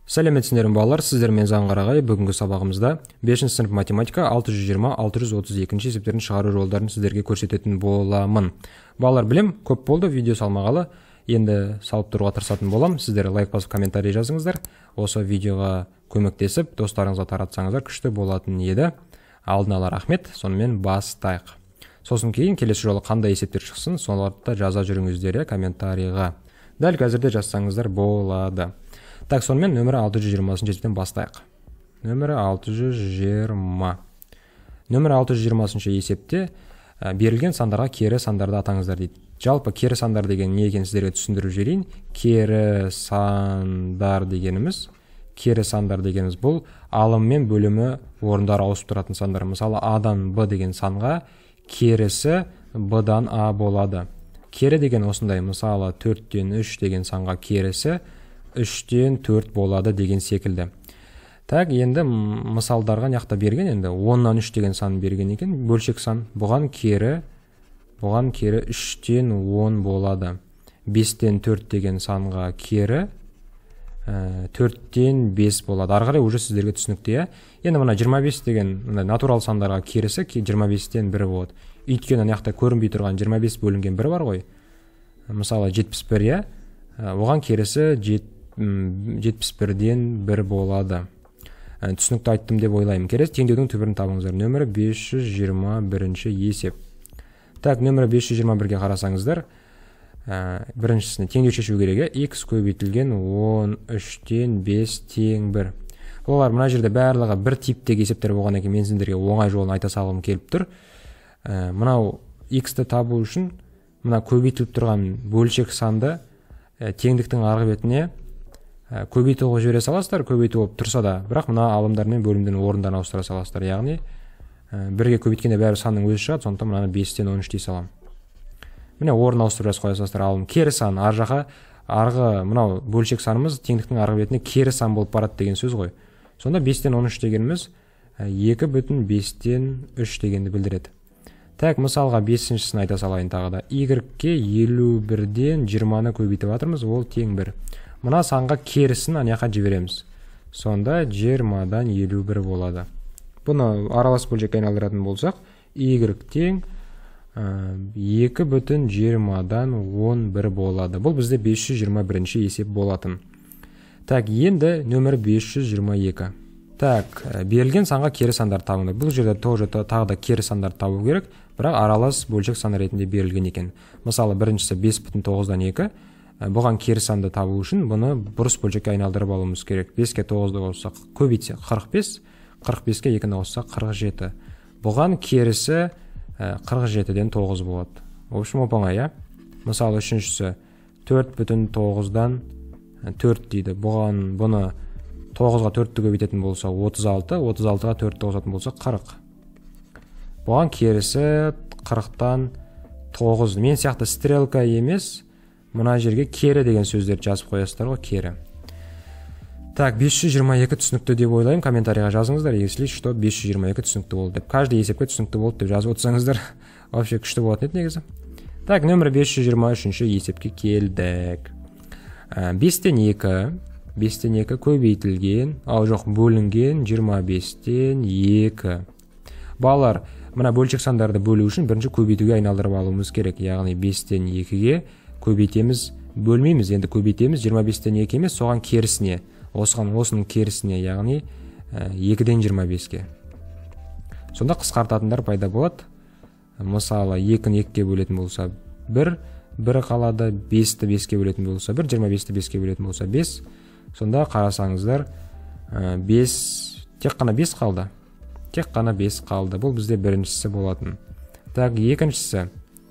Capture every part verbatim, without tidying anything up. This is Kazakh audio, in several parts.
Сәлеметсіздер балалар, сіздермен Заңғарағай. Бүгінгі сабағымызда бесінші сынып математика алты жүз жиырма алты жүз отыз екі есептерін шығару жолдарын сіздерге көрсететін боламын. Балалар, білем, көп болды видео салмағалы. Енді салып тұруға тырысатын болам. Сіздер лайк басып комментарий жазыңыздар. Осы видеоға көмектесіп, достарыңызға таратсаңыздар күшті болатын еді. Алдын ала рахмет. Сонымен бастайық. Сосын кейін келесі жолы қандай есептер шықсын, соларды жаза жүріңіздер комментарийға. Дәл қазірде жазсаңыздар болады. Так, сонымен нөмірі алты жүз жиырмасыншы есептен бастайық. Нөмірі алты жүз жиырма. Нөмірі алты жүз жиырмасыншы есепте берілген сандарға кері сандарды атаңыздар дейді. Жалпы кері сандар деген не екенін сіздерге түсіндіріп жіберейін. Кері сандар дегеніміз, кері сандар дегеніміз бұл алым мен бөлімі орындары ауысып тұратын сандар. Мысалы, А-дан Б деген санға керісі Б-дан А болады. Кері деген осындай, мысалы, төрттен үш деген санға керісі үштен төрт болады деген секілді. Так, енді мысалдарға няқта берген, енді оннан үш деген сан берген екен, бөлшек сан. Бұған кері, бұған кері үштен он болады. бестен төрт деген санға кері төрттен бес болады. Ары қарай уже сіздерге түсінікті. Енді мына жиырма бес деген натурал сандарға керісі жиырма бестен бір болады. Өйткені няқта көрінбей тұрған жиырма бес бөлінген бір бар ғой. Мысалы, жетпіс бір, оған керісі жетпіс бірден бір болады. Түсінікті айттым деп ойлаймын. Келесі теңдеудің түбірін табыңыздар. Нөмірі бес жүз жиырма бірінші есеп. Так, нөмірі бес жүз жиырма бірге қарасаңыздар, біріншісіне теңдеу шешу керек. X көбейтілген он үштен бес тең бір. Олар мына жерде барлығы бір типтегі есептер болған екен, мен сіздерге оңай жолын айта салғым келіп тұр. Мынау X-ті табу үшін мына көбейтіліп тұрған бөлшек санды теңдіктің арғы бетіне көбейту қылып жібере саласыздар, көбейту болып тұрса да, бірақ мына алымдар мен бөлімдердің орындарын ауыстыра саласыздар. Яғни бірге көбейткенде бәрі санның өзі шығады, сондықтан мынаны бестен он үш дей саламын. Міне орын ауыстырып қоя саласыздар. Алым кері сан, ар жаққа арғы мынау бөлшек санымыз теңдіктің арғы бетіне кері сан болып барады деген сөз ғой. Сонда бестен он үш дегеніміз екі бүтін бестен үш дегенді білдіреді. Так, мысалға бесіншісін айта салайын тағы да. Y-ке елу бірден жиырманы көбейтіп жатырмыз, ол тең бір. Мына санға керісін аняқа жібереміз. Сонда жиырмадан елу бір болады. Бұны аралас бөлшекке айналдыратын болсақ, Y тең екі бүтін жиырмадан он бір болады. Бұл бізде бес жүз жиырма бірінші есеп болатын. Так, енді нөмір бес жүз жиырма екі. Так, берілген санға кері сандар табыңдар. Бұл жерде тоже тағы да кері сандар табу керек, бірақ аралас бөлшек сан ретінде берілген екен. Мысалы, біріншісі бес бүтін тоғыздан екі. Бұған кері санды табу үшін бұны бұрыс бөлшекке айналдырып алуымыз керек. беске тоғызды қоссақ көбейтсек қырық бес, қырық беске екіні қоссақ қырық жеті. Бұған керісі қырық жетіден тоғыз болады. В общем, оп-оңай. Мысалы, үшіншісі төрт бүтін тоғыздан төрт дейді. Бұған бұны тоғызға төртті көбейтетін болса отыз алты, отыз алтыға төртті қосатын болса қырық. Бұған керісі қырықтан тоғыз. Мен сияқты стрелка емес, мына жерге кері деген сөздерді жазып қоясыздар ғой, кері. Так, бес жүз жиырма екі түсінікті деп ойлаймын. Комментарийға жазыңыздар, если что бес жүз жиырма екі түсінікті болды деп. Каждый есепке түсінікті болды деп жазып отырсаңыздар, вообще күшті болатын еді негізі. Так, нөмірі бес жүз жиырма үшінші есепке келдік. бестен екі, бестен екі көбейтілген, ал жоқ бөлінген жиырма бестен екі. Балалар, мына бөлшек сандарды бөлу үшін бірінші көбейтуге айналдырып алуымыз керек. Яғни бестен екіге көбейтеміз, бөлмейміз, енді көбейтеміз жиырма бестен екі емес, соған керісіне, осыған осының керісіне, яғни екіден жиырма беске. Сонда қысқартатындар пайда болады. Мысалы, екіні екіге бөлетін болса бір, бір қалады, бесті беске бөлетін болса бір, жиырма бесті беске бөлетін болса бес. Сонда қарасаңыздар, бес, тек қана бес қалды. Тек қана бес қалды. Бұл бізде біріншісі болатын. Так, екіншісі.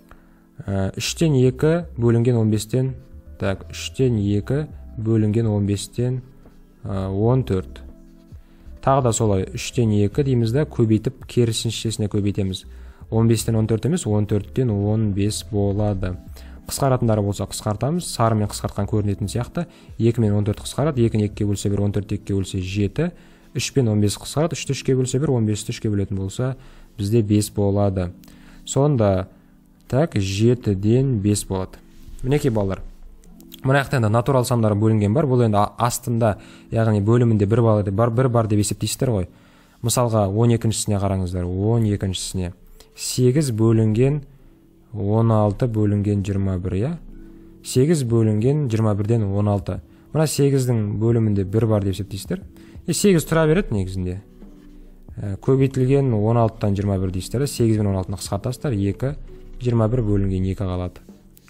үштен екі бөлінген он бестен, так, үштен екі бөлінген он бестен он төрт. Тағы да солай, үштен екі дейміз да, көбейтіп керісіншесіне көбейтеміз. он бестен он төрт емес, он төрттен он бес болады. Қысқаратындары болса қысқартамыз, сарымен қысқартқан көрінетін сияқты. екі мен он төрт қысқарады, екіні екіге бөлсе бір, он төрт екіге бөлсе жеті. үш пен он бес қысқарады, үшті үшке бөлсе бір, он бесті үшке бөлетін болса бізде бес болады. Сонда так, жетіден бес болады. Мінекей балалар. Мына жақта енді натурал сандар бөлінген бар. Бұл енді астында, яғни бөлімінде бір бар, бар, бір бар деп есептейсіздер ғой. Мысалға он екіншісіне қараңыздар. он екіншісіне сегіз бөлінген он алты бөлінген жиырма бір, я? сегіз бөлінген жиырма бірден он алты. Мына сегіздің бөлімінде бір бар деп есептейсіздер. Е, сегіз тұра береді негізінде. Ә, көбейтілген он алтыдан жиырма бір дейсіздер. сегіз бен он алтыны қысқартасыздар. екі, жиырма бір бөлінген екі қалады.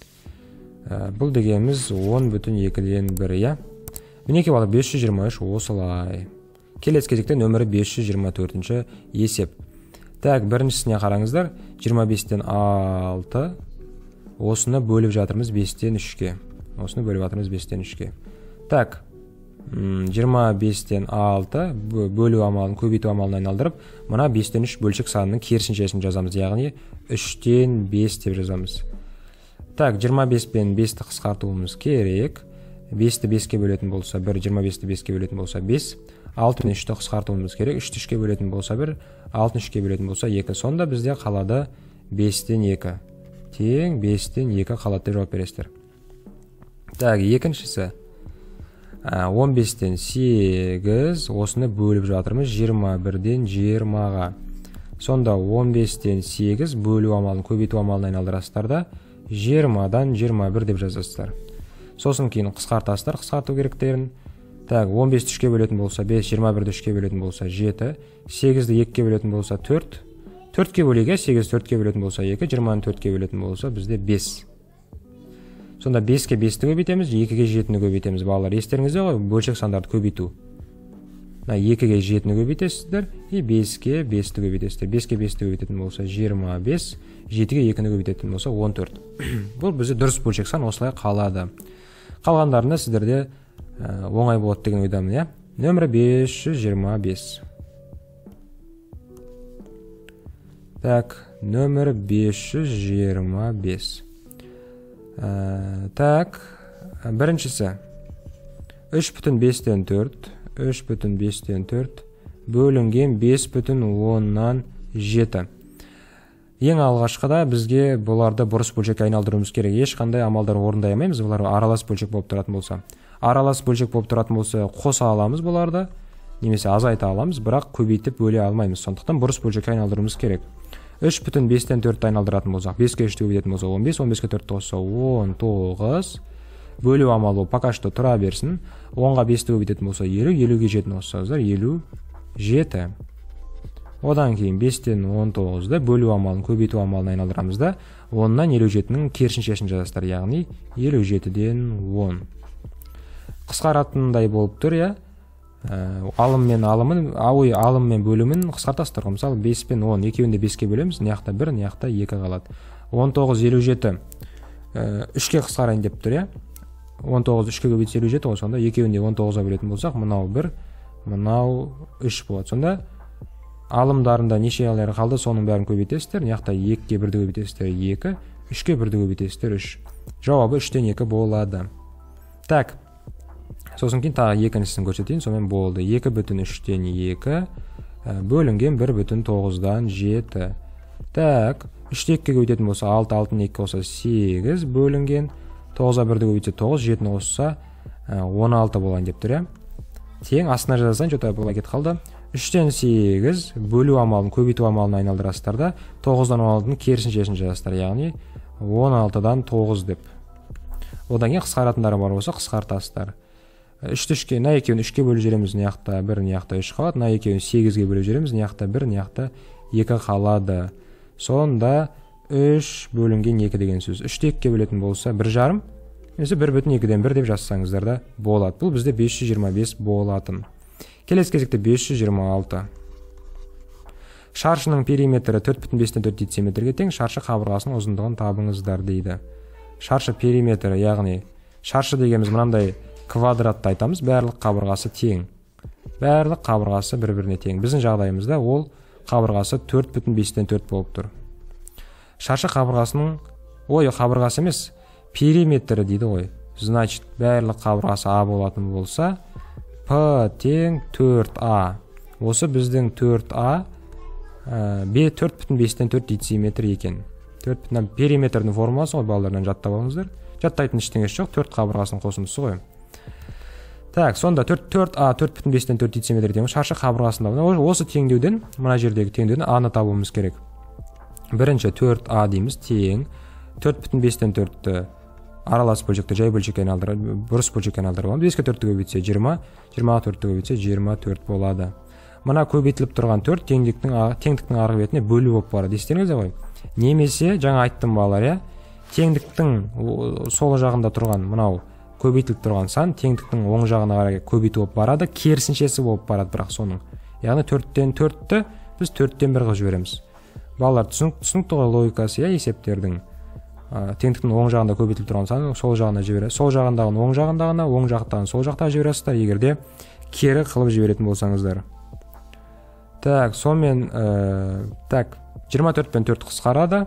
Ә, бұл дегеніміз он бүтін екіден бір, я? Мінеке бала бес жүз жиырма үш осылай. Келесі кезекте нөмірі бес жүз жиырма төртінші есеп. Так, біріншісіне қараңыздар. жиырма бестен алты. Осыны бөліп жатырмыз бестен үшке. Осыны бөліп жатырмыз бестен үшке. Так, жиырма бестен алты бөлу амалын, көбейту амалын айналдырып, мына бестен үш бөлшек санының керісіншесін жазамыз, яғни үштен бес деп жазамыз. Так, жиырма бес пен бесті қысқартуымыз керек. бесті беске бөлетін болса бір, жиырма бесті беске бөлетін болса бес. алты пен үшті қысқартуымыз керек. үшті үшке бөлетін болса бір, алтыны үшке бөлетін болса екі. Сонда бізде қалады бестен екі. Тең бестен екі қалады деп жауап бересіздер. Так, екіншісі. он бестен сегіз, осыны бөліп жатырмыз жиырма бірден жиырмаға. Сонда он бестен сегіз бөлу амалын, көбейту амалын айналдырасыздар да жиырмадан жиырма бір деп жазасыздар. Сосын кейін қысқартасыздар, қысқарту керектерін. Так, он бесті үшке бөлетін болса бес, жиырма бірді үшке бөлетін болса жеті, сегізді екіге бөлетін болса төрт, төртке бөлеге, сегіз төртке бөлетін болса екі, жиырманы төртке бөлетін болса бізде бес. Сонда беске бесті көбейтеміз, екіге жетіні көбейтеміз. Балалар, естеріңізде ғой, бөлшек сандарды көбейту. екіге жетіні көбейтесіздер, и беске бесті көбейтесіздер. беске бесті көбейтетін болса жиырма бес, жетіге екіні көбейтетін болса он төрт. Бұл бізде дұрыс бөлшек сан осылай қалады. Қалғандарында сіздерде оңай болады деген ойдамын, я? Нөмірі бес жүз жиырма бес. Так, нөмірі бес жүз жиырма бес. Так, біріншісі үш бүтін бестен төрт, үш бүтін бестен төрт бөлінген бес бүтін оннан жеті. Ең алғашқыда бізге бұларды бұрыс бөлшекке айналдыруымыз керек. Ешқандай амалдар орындай алмаймыз, бұлар аралас бөлшек болып тұратын болса. Аралас бөлшек болып тұратын болса, қоса аламыз бұларды, немесе азайта аламыз, бірақ көбейтіп бөле алмаймыз. Сондықтан бұрыс бөлшекке айналдыруымыз керек. үш бүтін бестен төртті айналдыратын болсақ, беске үшті көбейтетін болса он бес, он беске төртті қосса он тоғыз. Бөлу амалы пока что тұра берсін. онға бесті көбейтетін болса елу, елуге жетіні қоссаңыздар елу жеті. Одан кейін бестен он тоғызды бөлу амалын, көбейту амалын айналдырамыз да оннан елу жетінің керісіншесін жазасыздар, яғни елу жетіден он. Қысқаратындай болып тұр, я? Алым мен алымын, ауы алым мен бөлімін қысқартасыздар. Мысалы бес пен он, екеуінде беске бөлеміз, неяқта бір, неяқта екі қалады. он тоғыз, елу жеті үшке қысқарайын деп тұр, я? он тоғыз үшке көбейтсе елу жеті ғой, сонда екеуінде он тоғызға бөлетін болсақ, мынау бір, мынау үш болады. Сонда алымдарында неше алары қалды, соның бәрін көбейтесіздер. Неяқта екіге бірді көбейтесіздер екі, үшке бірді көбейтесіздер үш. Жауабы үштен екі болады. Так, сосын кейін тағы екіншісін көрсетейін, сонымен болды. екі бүтін үштен екі бөлінген бір бүтін тоғыздан жеті. Так, үшті екіге көбейтетін болса алты, алтыны екіге қосса сегіз бөлінген тоғызға бірді көбейтсе тоғыз, жетіні қосса он алты болайын деп тұр, я? Тең астына жазасаң, жота болай кет қалды. үштен сегіз бөлу амалын, көбейту амалын айналдырасыздар да тоғыздан он алтының керісіншесін жазасыздар, яғни он алтыдан тоғыз деп. Одан кейін қысқаратындары бар болса қысқартасыздар. үшті үшке, на екеуін үшке бөліп жібереміз, неяқта бір, неяқта үш қалады. На екеуін сегізге бөліп жібереміз, неяқта бір, неяқта екі қалады. Сонда үш бөлінген екі деген сөз. үшті екіге бөлетін болса бір жарым, немесе бір бүтін екіден бір деп жазсаңыздар да болады. Бұл бізде бес жүз жиырма бес болатын. Келесі кезекте бес жүз жиырма алты. Шаршының периметрі төрт бүтін бестен төрт дециметрге тең, шаршы қабырғасының ұзындығын табыңыздар дейді. Шаршы периметрі, яғни шаршы дегеніміз мынандай квадратты айтамыз, барлық қабырғасы тең. Барлық қабырғасы бір-біріне тең. Біздің жағдайымызда ол қабырғасы төрт бүтін бестен төрт болып тұр. Шаршы қабырғасының, ой, қабырғасы емес, периметрі дейді ғой. Значит, барлық қабырғасы А болатын болса, П тең төрт А. Осы біздің төрт А төрт бүтін бестен төрт дециметр екен. төрт бүтін периметрдің формуласы ғой, балалардан жаттап алыңыздар. жаттайтын ештеңесі жоқ, төрт қабырғасының қосындысы ғой. Так, сонда төрт а төрт бүтін бестен төрт дециметр деген шаршы қабырғасында. Осы теңдеуден, мына жердегі теңдеуден а-ны табуымыз керек. Бірінші төрт а дейміз, тең төрт бүтін бестен төртті аралас бөлшекті жай бөлшекке айналдырып, бұрыс бөлшекке айналдырып аламыз. беске төртті көбейтсе жиырма, жиырмаға төртті көбейтсе жиырма төрт болады. Мына көбейтіліп тұрған төрт теңдіктің теңдіктің арғы бетіне бөлу болып барады. Естеріңізде ғой. Немесе жаңа айттым балалар, иә, теңдіктің сол жағында тұрған мынау көбейтіліп тұрған сан теңдіктің оң жағына қарай көбейту болып барады, керісіншесі болып барады, бірақ соның. Яғни төрттен төртті біз төрттен бір қылып жібереміз. Балалар, түсінікті ғой логикасы, иә, есептердің. Теңдіктің оң жағында көбейтіліп тұрған сан сол жағына жібересіз. Сол жағындағын оң жағындағына, оң жақтағын сол жақтаға жібересіздер, егерде кері қылып жіберетін болсаңыздар. Так, сонымен так, жиырма төрт пен төрт қысқарады.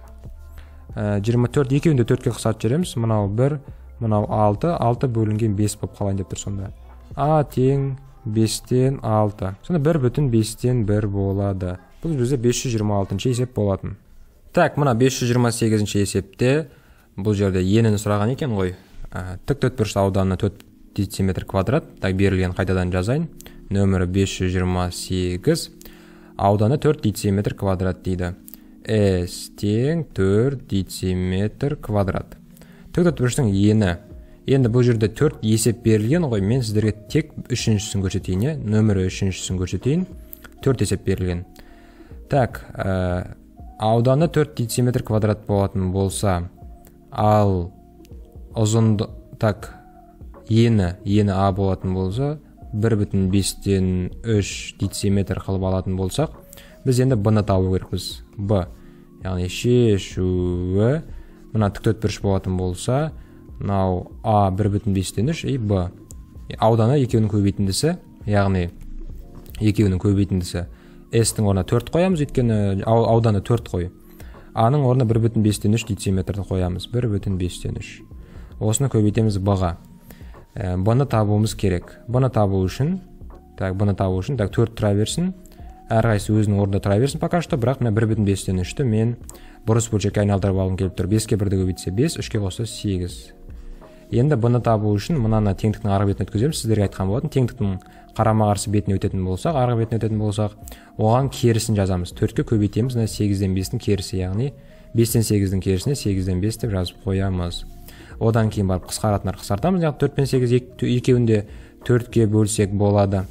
жиырма төрт екеуін де төртке қысқартып жібереміз. Мынау бір, мынау алты, алты бөлінген бес болып қалайын деп тұр сонда. А тең бестен алты. Сонда бір бүтін бестен бір болады. Бұл бізде бес жүз жиырма алтыншы есеп болатын. Так, мына бес жүз жиырма сегізінші есепте бұл жерде енін сұраған екен ғой. Тік төртбұрыш ауданы төрт дециметр квадрат. Так, берілген қайтадан жазайын. Нөмірі бес жүз жиырма сегіз. Ауданы төрт дециметр квадрат дейді. S тең төрт дециметр квадрат. Тік төртбұрыштың ені. Енді бұл жерде төрт есеп берілген ғой. Мен сіздерге тек үшіншісін көрсетейін. Нөмірі үшіншісін көрсетейін. төрт есеп берілген. Так, ауданы төрт дециметр квадрат болатын болса, ал ұзынды, так, ені, ені А болатын болса, бір бүтін бестен үш дециметр қылып алатын болсақ, біз енді Б-ны табу керекпіз. Б, яғни шешуі, мына тік төртбұрыш болатын болса, мынау А бір бүтін бестен үш, и Б. Ауданы екеуінің көбейтіндісі, яғни екеуінің көбейтіндісі. S-тің орнына төрт қоямыз, өйткені ауданы төрт қой. А-ның орнына бір бүтін бестен үш дециметрді қоямыз. бір бүтін бестен үш. Осыны көбейтеміз Б-ға. Бұны табуымыз керек. Бұны табу үшін, так, бұны табу үшін, так, төрт тұра берсін. Әрқайсысы өзінің орнында тұра берсін пока что, бірақ мына бір бүтін бестен үшті мен бұрыс бөлшекке айналдырып алғым келіп тұр. беске бірді көбейтсе бес, үшке қосса сегіз. Енді бұны табу үшін мынаны теңдіктің арғы бетіне өткіземіз. Сіздерге айтқан болатын, теңдіктің қарама қарсы бетіне өтетін болсақ, арғы бетіне өтетін болсақ, оған керісін жазамыз. төртке көбейтеміз, сегізден бестің керісі, яғни бестен сегіздің керісіне сегізден бес деп жазып қоямыз. Одан кейін барып қысқаратынар қысқартамыз. Яғни төрт пен сегіз екеуінде төртке бөлсек болады.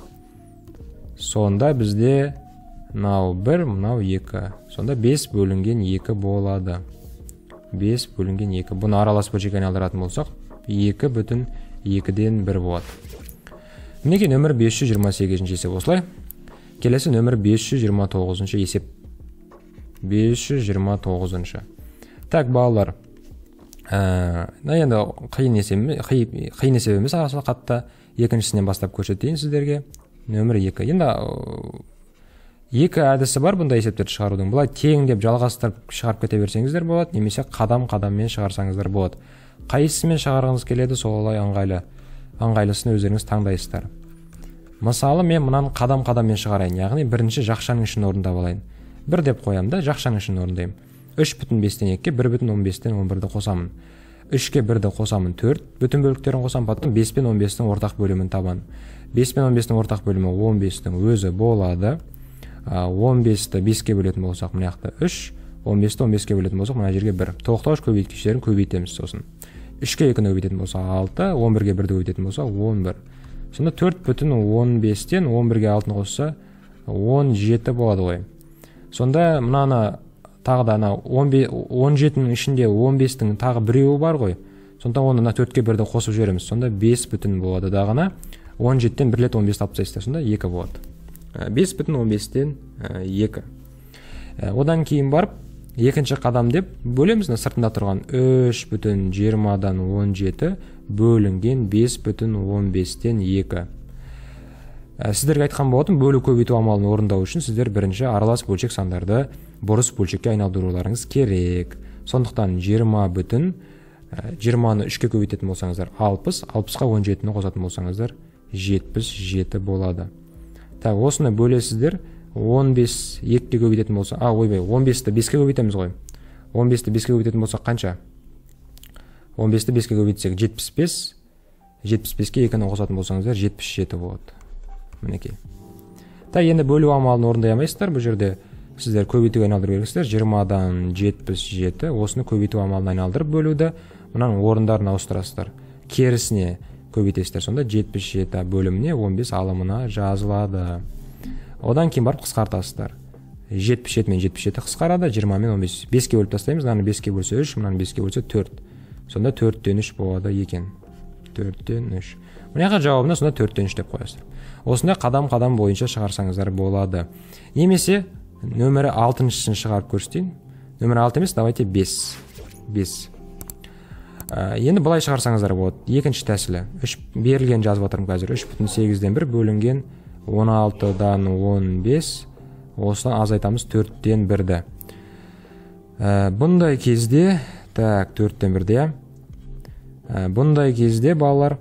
Сонда бізде мынау бір, мынау екі. Сонда бес бөлінген екі болады. бес бөлінген екі. Бұны аралас бөлшекке айналдыратын болсақ, екі бүтін екіден бір болады. Мінекей нөмір бес жүз жиырма сегізінші есеп осылай. Келесі нөмір бес жүз жиырма тоғызыншы есеп. бес жүз жиырма тоғызыншы. Так, балалар. Енді қиын есеп емес, аса қатты екіншісінен бастап көрсетейін сіздерге. Нөмір екі. Енді екі әдісі бар бұндай есептерді шығарудың. Бұлай тең деп жалғастырып шығарып кете берсеңіздер болады, немесе қадам-қадаммен шығарсаңыздар болады. Қайсысымен шығарғыңыз келеді, солай ыңғайлы. Аңғайлысын өздеріңіз таңдайсыздар. Мысалы, мен мынаны қадам-қадаммен шығарайын, яғни бірінші жақшаның ішін орындап алайын. бір деп қоямын да, жақшаның ішін орындаймын. үш бүтін бестен екіге бір бүтін он бестен он бірді қосамын. үшке бірді қосамын, төрт бүтін бөліктерін қосамын, потом бес пен он бестің ортақ бөлімін табамын. бес пен он бестің ортақ бөлімі он бестің өзі болады. он бесті беске бөлетін болсақ, мына жақта үш, он бесті он беске бөлетін болсақ, мына жерге бір. Тоқтауыш көбейткіштерін көбейтеміз сосын. үшке екіні көбейтетін болсақ алты, он бірге бірді көбейтетін болсақ он бір. Сонда төрт бүтін он бестен он бірге алтыны қосса он жеті болады ғой. Сонда мынаны тағы да он жетінің ішінде он бестің тағы біреуі бар ғой. Сонда оны төртке бірді қосып жібереміз. Сонда бес бүтін болады дағына. он жетіден бір рет он бесті алып тастайсыздар. Сонда екі болады. бес бүтін он бестен екі. Одан кейін барып екінші қадам деп бөлеміз. Сыртында тұрған үш бүтін жиырмадан он жеті бөлінген бес бүтін он бестен екі. Сіздерге айтқан болатын, бөлу көбейту амалын орындау үшін сіздер бірінші аралас бөлшек сандарды бұрыс бөлшекке айналдыруларыңыз керек. Сондықтан жиырма бүтін жиырманы үшке көбейтетін болсаңыздар алпыс, алпысқа он жетіні қосатын болсаңыздар жетпіс жеті болады. Так, осыны бөлесіздер. он бес екіге көбейтетін болса, а, ойбай, он бесті беске көбейтеміз ғой. он бесті беске көбейтетін болсақ қанша? он бесті беске көбейтсек жетпіс бес, жетпіс беске екіні қосатын болсаңыздар жетпіс жеті болады. Мінекей. Та енді бөлу амалын орындай алмайсыздар. Бұл жерде сіздер көбейтуге айналдыру керексіздер. жиырмадан жетпіс жеті, осыны көбейту амалына айналдырып бөлуді, мұның орындарын ауыстырасыздар. Керісіне көбейтесіздер. Сонда жетпіс жеті бөліміне он бес алымына жазылады. Одан кейін барып қысқартасыздар. жетпіс жеті мен жетпіс жеті қысқарады, жиырма мен он бес. беске бөліп тастаймыз. Мынаны беске бөлсе үш, мынаны беске бөлсе төрт. Сонда төрттен үш болады екен. төрттен үш. Мына жауабына сонда төрттен үш деп қоясыздар. Осындай қадам-қадам бойынша шығарсаңыздар болады. Немесе нөмірі алтыншысын шығарып көрсетейін. Нөмірі алты емес, давайте бес. бес. Ә, енді былай шығарсаңыздар болады. Екінші тәсілі. үш берілген жазып отырмын қазір. үш бүтін сегізден бір бөлінген он алтыдан он бес. Осыдан азайтамыз төрттен бірді. Ә, бұндай кезде, так, төрттен бірді, ә, бұндай кезде балалар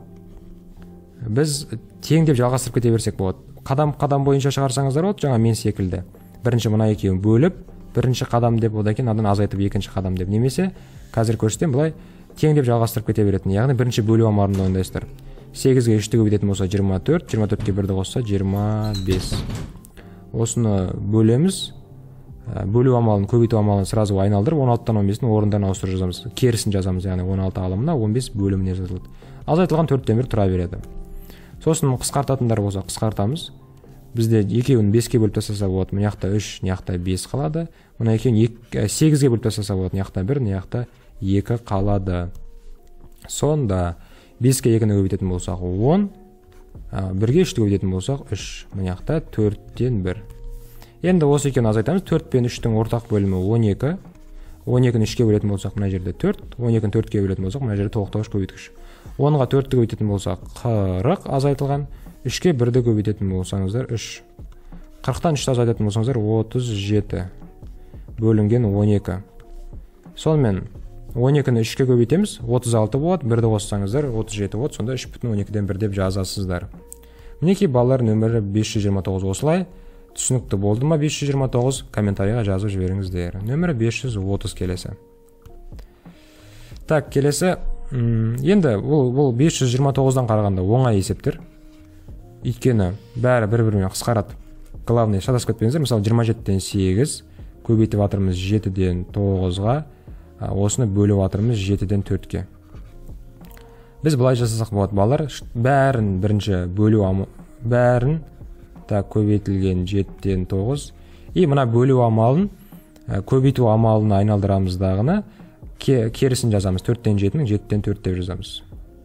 біз тең деп жалғастырып кете берсек болады. Қадам-қадам бойынша шығарсаңыздар болады, жаңа мен секілді. Бірінші мына екеуін бөліп, бірінші қадам деп, одан кейін адан азайтып екінші қадам деп. Немесе қазір көрсетем, былай тең деп жалғастырып кете беретін. Яғни бірінші бөлу амалын орындайсыздар. сегізге үшті көбейтетін болса жиырма төрт, жиырма төртке бірді қосса жиырма бес. Осыны бөлеміз. Бөлу амалын, көбейту амалын сразу айналдырып, он алтыдан он бестің орындарын ауыстырып жазамыз. Керісін жазамыз, яғни он алты алымына он бес бөліміне жазылады. Азайтылған төрттен бір тұра береді. Сосын қысқартатындар болса қысқартамыз. Бізде екеуін беске бөліп тастаса болады. Мына жақта үш, мына жақта бес қалады. Мына екеуін сегізге бөліп тастаса болады. Мына жақта бір, мына жақта екі қалады. Сонда беске екіні көбейтетін болсақ он, бірге үшті көбейтетін болсақ үш. Мына жақта төрттен бір. Енді осы екеуін азайтамыз. төрт пен үштің ортақ бөлімі он екі. он екіні үшке бөлетін болсақ мына жерде төрт, он екіні төртке бөлетін болсақ мына жерде тоқтауыш көбейткіш. онға төртті көбейтетін болсақ қырық азайтылған, үшке бірді көбейтетін болсаңыздар үш. қырықтан үшті азайтатын болсаңыздар отыз жеті бөлінген он екі. Сонымен он екіні үшке көбейтеміз, отыз алты болады, бірді қоссаңыздар отыз жеті болады, сонда үш бүтін он екіден бір деп жазасыздар. Мінекей балалар, нөмірі бес жүз жиырма тоғыз осылай. Түсінікті болды ма бес жүз жиырма тоғыз? Комментарийға жазып жіберіңіздер. Нөмірі бес жүз отыз келесі. Так, келесі. Енді бұл бес жүз жиырма тоғыздан қарағанда оңай есептер. Өйткені бәрі бір-бірімен қысқарады. Главное, шатасып кетпеңіздер. Мысалы жиырма жетіден сегіз көбейтіп жатырмыз жетіден тоғызға, осыны бөліп жатырмыз жетіден төртке. Біз былай жасасақ болады балалар. Бәрін бірінші бөлу бәрін так көбейтілген жетіден тоғыз. И мына бөлу амалын көбейту амалына айналдырамыздағыны керісін жазамыз. төрттен жетінің жетіден төрт деп жазамыз.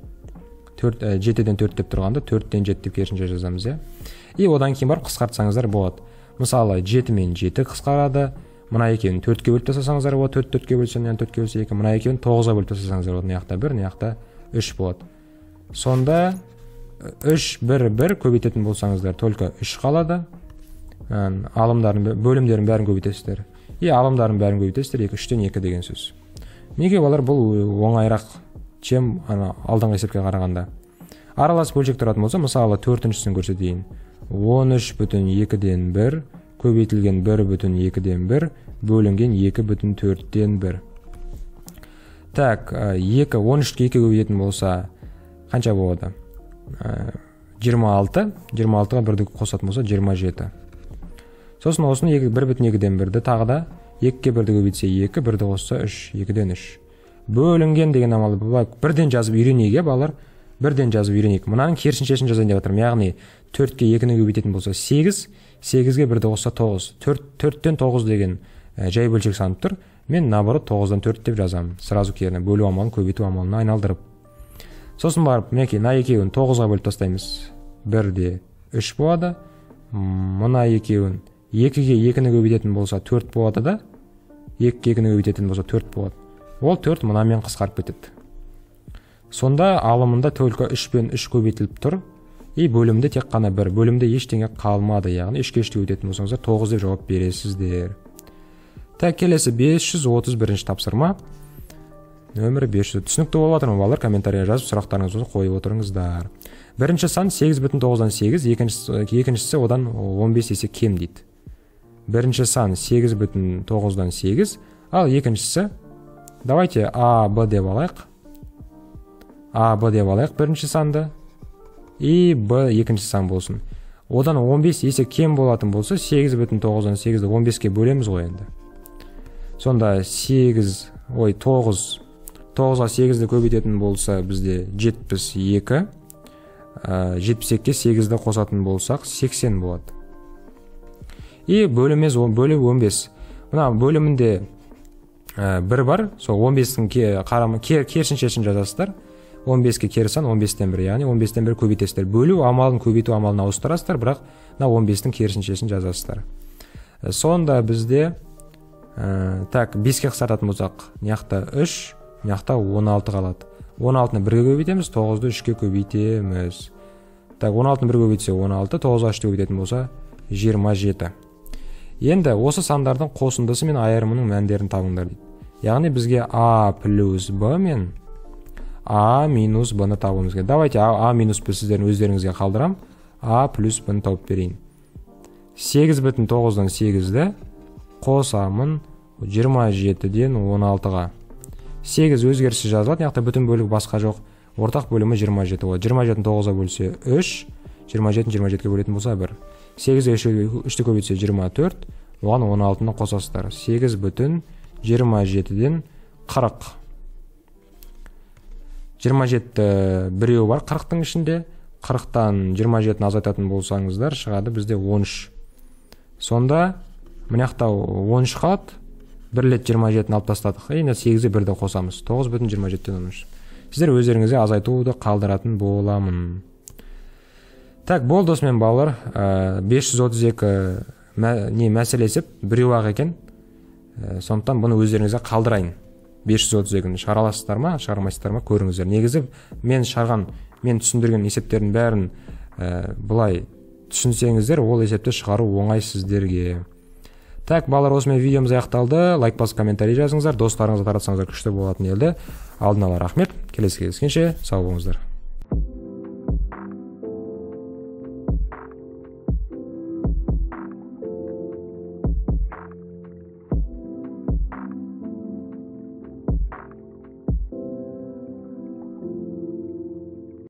жетіден төрт деп тұрғанда төрттен жеті деп керісінше жазамыз, е. И одан кейін барып қысқартсаңыздар болады. Мысалы жеті мен жеті қысқарады. Мына екеуін төртке бөліп тастасаңыздар болады. төрт төртке бөлсе, төртке бөлсе екі. Мына екеуін тоғызға бөліп тастасаңыздар болады. Мына жақта бір, мына жақта үш болады. Сонда үш, бір, бір көбейтетін болсаңыздар только үш қалады. Алымдарын, бөлімдерін бәрін көбейтесіздер. И алымдарын бәрін көбейтесіздер. екі, үштен екі деген сөз. Неге балар бұл оңайрақ, чем алдыңғы есепке қарағанда. Аралас бөлшек тұратын болса, мысалы төртіншісін көрсетейін. он үш бүтін екіден бір көбейтілген бір бүтін екіден бір бөлінген екі бүтін төрттен бір. Так, екі, он үшке екі көбейтетін болса қанша болады? жиырма алты, жиырма алтыға бірді қосатын болса жиырма жеті. Сосын осыны бір бүтін екіден бірді тағы да екіге бірді көбейтсе екі, бірді қосса үш, екіден үш. Бөлінген деген амалы бірден жазып үйренейік, балалар. Бірден жазып үйренейік. Мынаның керісіншесін жазайын деп жатырмын. Яғни төртке екіні көбейтетін болса сегіз, сегізге бірді қосса тоғыз. төрттен тоғыз деген жай бөлшек санып тұр. Мен наоборот тоғыздан төрт деп жазамын. Сразу керіне бөлу амалын көбейту амалына айналдырып. Сосын барып, мінекей, мына екеуін тоғызға бөліп тастаймыз. бірде үш болады. Мына екеуін екіге екіні көбейтетін болса төрт болады да. екіге екіні көбейтетін болса төрт болады. Ол төрт мынамен қысқарып кетеді. Сонда алымында только үш пен үш көбейтіліп тұр. И бөлімде тек қана бір. Бөлімде ештеңе қалмады. Яғни үшке үшті көбейтетін болсаңыздар тоғыз деп жауап бересіздер. Так, келесі бес жүз отыз бірінші тапсырма. Нөмірі бес жүз. Түсінікті болып жатыр ма балалар? Комментария жазып, сұрақтарыңыз болса қойып отырыңыздар. Бірінші сан сегіз бүтін тоғыздан сегіз, екіншісі одан он бес есе кем дейді. Бірінші сан сегіз бүтін тоғыздан сегіз, ал екіншісі давайте А, Б деп алайық. а б деп алайық бірінші санды, и б екінші сан болсын. Одан он бес есе кем болатын болса, сегіз бүтін тоғыздан сегізді он беске бөлеміз ғой енді. Сонда сегіз, ой, тоғыз, тоғызға сегізді көбейтетін болса, бізде жетпіс екі, жетпіс екіге сегізді қосатын болсақ, сексен болады. И бөліміз бөліп он бес. Мына бөлімінде бір бар, сол он бестің керісіншесін жазасыздар. он беске кері сан он бестен бір, яғни он бестен бір көбейтесіздер. Бөлу амалын көбейту амалын ауыстырасыздар, бірақ мына он бестің керісіншесін жазасыздар. Сонда бізде так беске қысқартатын болсақ, мынаяқта үш, мынаяқта он алты қалады. он алтыны бірге көбейтеміз, тоғызды үшке көбейтеміз. Так, он алтыны бірге көбейтсе он алты, тоғызға үшті көбейтетін болса жиырма жеті. Енді осы сандардың қосындысы мен айырымының мәндерін табыңдар дейді. Яғни бізге а плюс б мен а минус б-ны табуымыз керек. Давайте а минус б сіздердің өздеріңізге қалдырам. а плюс б-ны тауып берейін. сегіз бүтін тоғыздан сегізді қосамын жиырма жетіден он алтыға. сегіз өзгеріссіз жазылады, яғни бүтін бөлігі басқа жоқ. Ортақ бөлімі жиырма жеті болады. жиырма жетіні тоғызға бөлсе үш, жиырма жетіні жиырма жетіге бөлетін болса бір. сегізге үшті көбейтсе жиырма төрт, оған он алтыны қосасыздар. сегіз бүтін жиырма жетіден қырық. жиырма жеті біреу бар қырықтың ішінде. қырықтан жиырма жетіні азайтатын болсаңыздар, шығады бізде он үш. Сонда мынаяқта он үш қалады. бір рет жиырма жетіні алып тастадық. Енді сегізге бірді қосамыз. тоғыз бүтін жиырма жетіден он үш. Сіздер өздеріңізге азайтуды қалдыратын боламын. Так, бол досымен балалар, бес жүз отыз екі не мәселесі біреу ақ екен. Сондықтан бұны өздеріңізге қалдырайын. бес жүз отыз екіні шығара аласыздар ма, шығармайсыздар ма, көріңіздер. Негізі мен шығарған, мен түсіндірген есептердің бәрін бұлай түсінсеңіздер, ол есепті шығару оңай сіздерге. Так, балалар, осымен видеомыз аяқталды. Лайк басып, комментарий жазыңыздар, достарыңызға таратсаңыздар күшті болатын елді. Алдын ала рахмет. Келесі кездескенше сау болыңыздар.